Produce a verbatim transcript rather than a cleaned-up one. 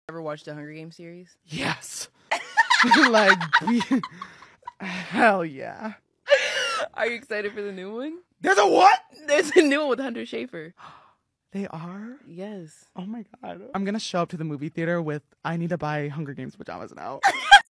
Ever watched the Hunger Games series? Yes. Like, be- hell yeah. Are you excited for the new one? There's a what? There's a new one with Hunter Schafer. They are? Yes. Oh my god. I'm gonna show up to the movie theater with I need to buy Hunger Games pajamas now.